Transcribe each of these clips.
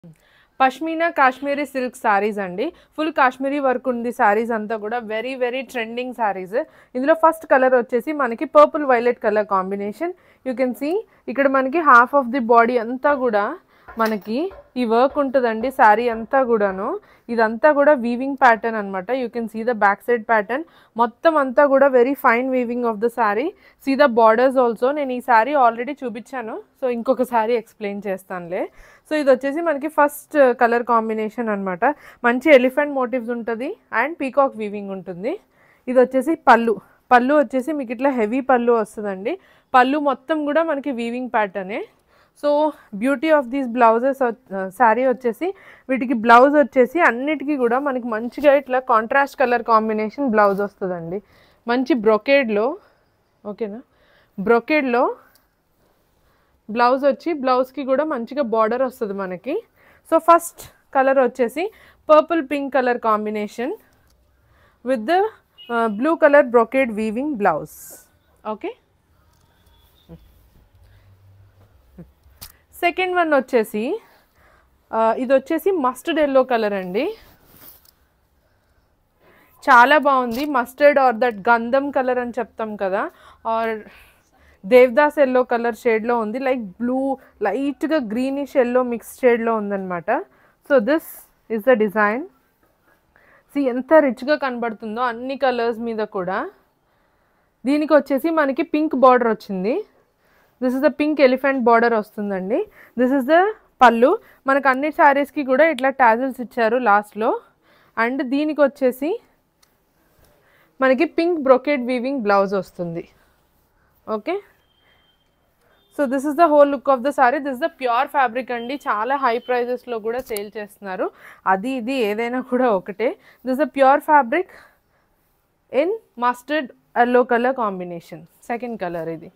Pashmina Kashmiri silk saris అండి. Full Kashmiri work ఉంది sarees అంతా కూడా. Very very trending sarees. ఇందులో ఫస్ట్ కలర్ వచ్చేసి మనకి purple violet colour combination. You can see ఇక్కడ మనకి హాఫ్ ఆఫ్ ది బాడీ అంతా కూడా మనకి ఈ వర్క్ ఉంటుందండి. శారీ అంతా కూడాను ఇదంతా కూడా వీవింగ్ ప్యాటర్న్ అనమాట. You can see the back side pattern మొత్తం అంతా కూడా very fine weaving of the saree. See the borders also. నేను ఈ శారీ ఆల్రెడీ చూపించాను, సో ఇంకొక శారీ ఎక్స్ప్లెయిన్ చేస్తానులే. సో ఇది వచ్చేసి మనకి ఫస్ట్ కలర్ కాంబినేషన్ అనమాట. మంచి ఎలిఫెంట్ మోటివ్స్ ఉంటుంది అండ్ పీకాక్ వీవింగ్ ఉంటుంది. ఇది వచ్చేసి పళ్ళు. పళ్ళు వచ్చేసి మీకు ఇట్లా హెవీ పళ్ళు వస్తుందండి. పళ్ళు మొత్తం కూడా మనకి వీవింగ్ ప్యాటర్నే. So beauty of these blouses saree వచ్చేసి వీటికి బ్లౌజ్ వచ్చేసి అన్నిటికీ కూడా మనకి మంచిగా ఇట్లా కాంట్రాస్ట్ కలర్ కాంబినేషన్ బ్లౌజ్ వస్తుందండి. మంచి బ్రొకేడ్లో, ఓకేనా, బ్రొకేడ్లో బ్లౌజ్ వచ్చి బ్లౌజ్కి కూడా మంచిగా బార్డర్ వస్తుంది మనకి. సో ఫస్ట్ కలర్ వచ్చేసి purple pink colour combination with the blue colour brocade weaving blouse. Okay, second one వచ్చేసి ఇది వచ్చేసి మస్టర్డ్ ఎల్లో కలర్ అండి. చాలా బాగుంది. మస్టర్డ్ ఆర్ దట్ గంధం కలర్ అని చెప్తాం కదా, ఆర్ దేవదాస్ ఎల్లో కలర్ షేడ్లో ఉంది. లైక్ బ్లూ లైట్గా గ్రీనిష్ ఎల్లో మిక్స్ షేడ్లో ఉందన్నమాట. So this is the design. See ఎంత రిచ్గా కనబడుతుందో అన్ని కలర్స్ మీద కూడా. దీనికి వచ్చేసి మనకి పింక్ బార్డర్ వచ్చింది. This is the pink elephant border వస్తుందండి. This is the pallu. మనకు అన్ని శారీస్కి కూడా ఇట్లా టాజిల్స్ ఇచ్చారు లాస్ట్లో. అండ్ దీనికి వచ్చేసి మనకి పింక్ బ్రొకేడ్ వీవింగ్ బ్లౌజ్ వస్తుంది. Okay, so this is the whole look of the saree. This is the pure fabric అండి. చాలా హై ప్రైజెస్లో కూడా సేల్ చేస్తున్నారు. అది ఇది ఏదైనా కూడా ఒకటే. This is the pure fabric in mustard yellow colour combination. Second colour ఇది.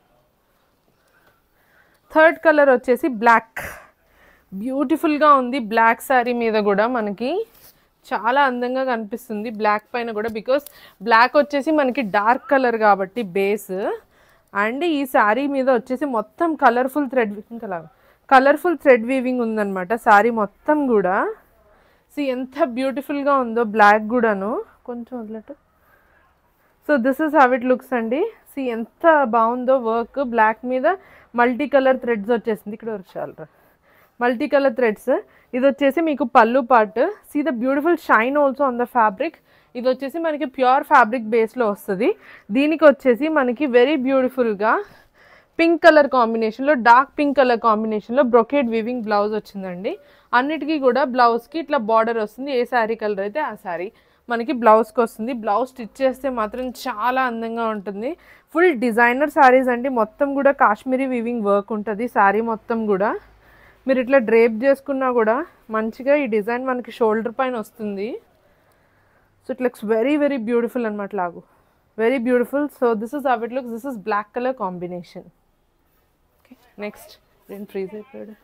థర్డ్ కలర్ వచ్చేసి బ్లాక్. బ్యూటిఫుల్గా ఉంది. బ్లాక్ శారీ మీద కూడా మనకి చాలా అందంగా కనిపిస్తుంది బ్లాక్ పైన కూడా. బికాస్ బ్లాక్ వచ్చేసి మనకి డార్క్ కలర్ కాబట్టి బేస్. అండ్ ఈ శారీ మీద వచ్చేసి మొత్తం కలర్ఫుల్ థ్రెడ్ వీవింగ్ ఉందన్నమాట శారీ మొత్తం కూడా. సో ఎంత బ్యూటిఫుల్గా ఉందో బ్లాక్ కూడాను. కొంచెం వదిలేటు. So this is how it looks అండి. సి ఎంత బాగుందో వర్క్. బ్లాక్ మీద మల్టీ కలర్ థ్రెడ్స్ వచ్చేసింది. ఇక్కడ వరకు చాలా మల్టీ కలర్ థ్రెడ్స్. ఇది వచ్చేసి మీకు pallu part. See the beautiful shine also on the fabric. ఇది వచ్చేసి మనకి ప్యూర్ ఫ్యాబ్రిక్ బేస్లో వస్తుంది. దీనికి వచ్చేసి మనకి వెరీ బ్యూటిఫుల్గా పింక్ కలర్ కాంబినేషన్లో, డార్క్ పింక్ కలర్ కాంబినేషన్లో బ్రొకేడ్ వీవింగ్ బ్లౌజ్ వచ్చిందండి. అన్నిటికీ కూడా బ్లౌజ్కి ఇట్లా బార్డర్ వస్తుంది. ఏ శారీ కలర్ అయితే ఆ శారీ మనకి బ్లౌజ్కి వస్తుంది. బ్లౌజ్ స్టిచ్ చేస్తే మాత్రం చాలా అందంగా ఉంటుంది. ఫుల్ డిజైనర్ శారీస్ అండి. మొత్తం కూడా కాశ్మీరీ వీవింగ్ వర్క్ ఉంటుంది శారీ మొత్తం కూడా. మీరు ఇట్లా డ్రేప్ చేసుకున్నా కూడా మంచిగా ఈ డిజైన్ మనకి షోల్డర్ పైన వస్తుంది. So it looks very very beautiful అనమాట. లాగు very beautiful. So this is how it looks. This is black colour combination. Okay, next నేను ఫ్రీజ్ అయిపోయాడు.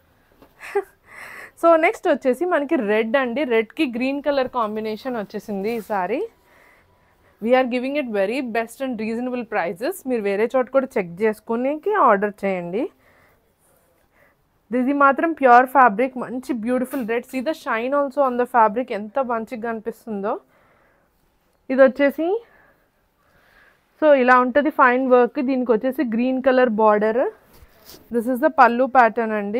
సో నెక్స్ట్ వచ్చేసి మనకి రెడ్ అండి. రెడ్కి గ్రీన్ కలర్ కాంబినేషన్ వచ్చేసింది ఈ saree. We are giving it very best and reasonable prices. మీరు వేరే చోట కూడా చెక్ చేసుకుని ఆర్డర్ చేయండి. ఇది మాత్రం ప్యూర్ ఫ్యాబ్రిక్. మంచి beautiful red. See the shine also on the fabric. ఎంత మంచిగా అనిపిస్తుందో. ఇది వచ్చేసి సో ఇలా ఉంటుంది ఫైన్ వర్క్. దీనికి వచ్చేసి green colour border. This is the pallu pattern అండి.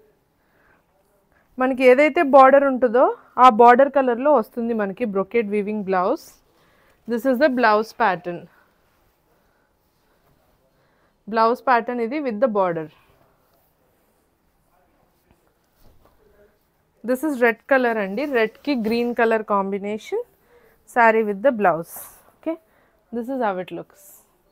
మనకి ఏదైతే బార్డర్ ఉంటుందో ఆ బార్డర్ కలర్లో వస్తుంది మనకి brocade weaving blouse. This is the blouse pattern. Blouse pattern ఇది with the border. This is red colour అండి. రెడ్కి green colour combination saree with the blouse. Okay, this is how it looks.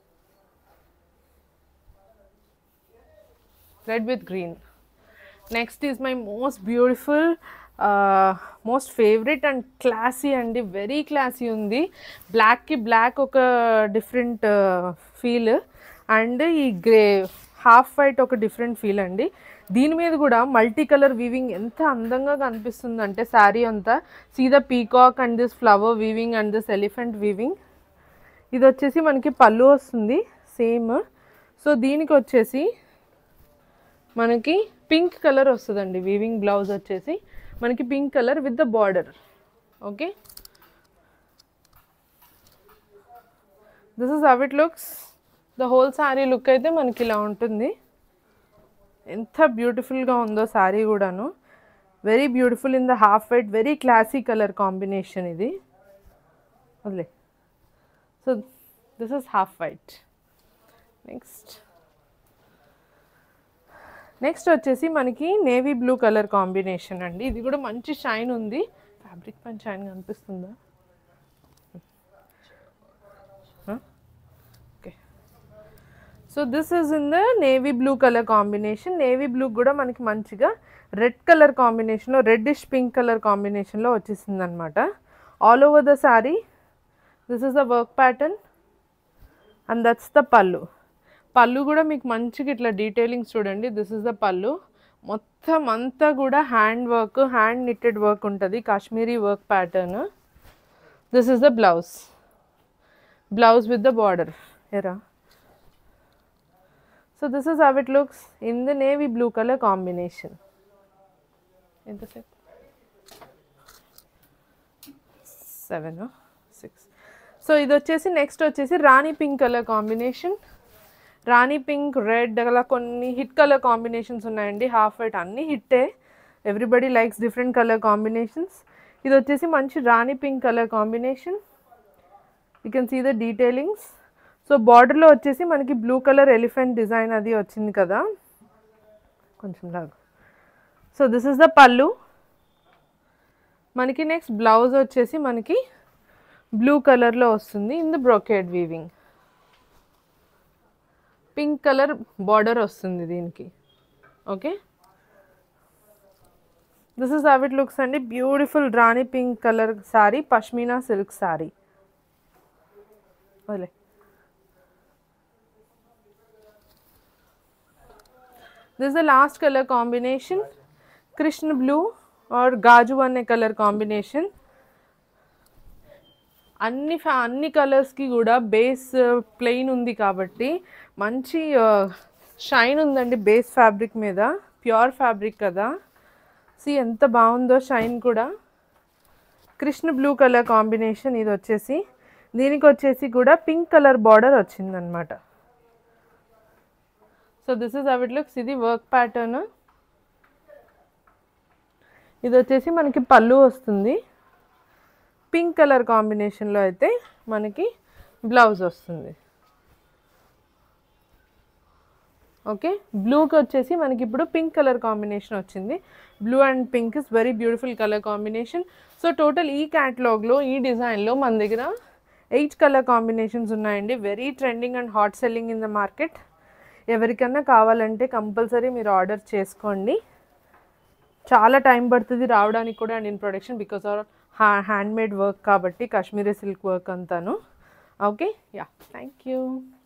Red with green. Next is my most beautiful, most favourite and classy అండి. Very classy ఉంది. బ్లాక్కి black ఒక different feel and ఈ grey half white ఒక different feel అండి. దీని మీద కూడా మల్టీ కలర్ వీవింగ్ ఎంత అందంగా కనిపిస్తుందంటే శారీ అంతా. See the peacock and this flower weaving and this elephant weaving. ఇది వచ్చేసి మనకి పళ్ళు వస్తుంది సేమ్. సో దీనికి వచ్చేసి మనకి పింక్ కలర్ వస్తుందండి వీవింగ్ బ్లౌజ్ వచ్చేసి మనకి pink colour with the border. Okay, this is how it looks. The whole saree look అయితే మనకి ఇలా ఉంటుంది. ఎంత బ్యూటిఫుల్గా ఉందో శారీ కూడాను. Very beautiful in the half white, very classy colour combination ఇది. వదిలే. So this is half white. Next వచ్చేసి మనకి నేవీ బ్లూ కలర్ కాంబినేషన్ అండి. ఇది కూడా మంచి షైన్ ఉంది. ఫ్యాబ్రిక్ పైన షైన్ కనిపిస్తుందా? Okay, so this is in the navy blue colour combination. Navy blue కూడా మనకి మంచిగా రెడ్ కలర్ కాంబినేషన్లో, రెడ్డిష్ పింక్ కలర్ కాంబినేషన్లో వచ్చేసింది అనమాట. All over the saree this is the work pattern and that's the pallu. Pallu కూడా మీకు మంచిగా ఇట్లా డీటెయిలింగ్స్ చూడండి. దిస్ ఇస్ ద పళ్ళు. మొత్తం అంతా కూడా hand work, hand knitted work ఉంటుంది, Kashmiri work pattern. This is the blouse, blouse with the border ఎరా. So this is how it looks in the navy blue colour combination. ఎంతసేపు? 7 or 6. So ఇది వచ్చేసి next వచ్చేసి rani pink colour combination. Rani pink, red, అలా కొన్ని hit colour combinations ఉన్నాయండి. Half white అన్నీ హిట్టే. Everybody likes different colour combinations. ఇది వచ్చేసి మంచి rani pink colour combination. You can see the detailings. So బార్డర్లో వచ్చేసి మనకి బ్లూ కలర్ ఎలిఫెంట్ డిజైన్ అది వచ్చింది కదా కొంచెం లాగా. సో దిస్ ఇస్ ద పళ్ళు. మనకి నెక్స్ట్ బ్లౌజ్ వచ్చేసి మనకి బ్లూ కలర్లో వస్తుంది in the brocade weaving. Pink colour border వస్తుంది దీనికి. Okay, this is how it looks అండి. Beautiful rani pink colour sari, pashmina silk sari. ఓలే, this is the last colour combination, Krishna blue or గాజు అనే కలర్ కాంబినేషన్. అన్ని కలర్స్కి కూడా బేస్ ప్లెయిన్ ఉంది కాబట్టి మంచి షైన్ ఉందండి బేస్ ఫ్యాబ్రిక్ మీద. ప్యూర్ ఫ్యాబ్రిక్ కదా. సి ఎంత బాగుందో షైన్ కూడా. కృష్ణ బ్లూ కలర్ కాంబినేషన్ ఇది వచ్చేసి. దీనికి వచ్చేసి కూడా పింక్ కలర్ బార్డర్ వచ్చిందనమాట. So this is how it looks. ఇది వర్క్ ప్యాటర్న్. ఇది వచ్చేసి మనకి పళ్ళు వస్తుంది. పింక్ కలర్ కాంబినేషన్లో అయితే మనకి బ్లౌజ్ వస్తుంది. ఓకే, బ్లూకి వచ్చేసి మనకి ఇప్పుడు పింక్ కలర్ కాంబినేషన్ వచ్చింది. Blue and pink is very beautiful colour combination. So total ఈ క్యాటలాగ్లో, ఈ డిజైన్లో మన దగ్గర 8 కలర్ కాంబినేషన్స్ ఉన్నాయండి. Very trending and hot selling in the market. ఎవరికన్నా కావాలంటే కంపల్సరీ మీరు ఆర్డర్ చేసుకోండి. చాలా టైం పడుతుంది రావడానికి కూడా and in production because or handmade work కాబట్టి, కాశ్మీరీ సిల్క్ వర్క్ అంతాను. Okay, yeah, thank you.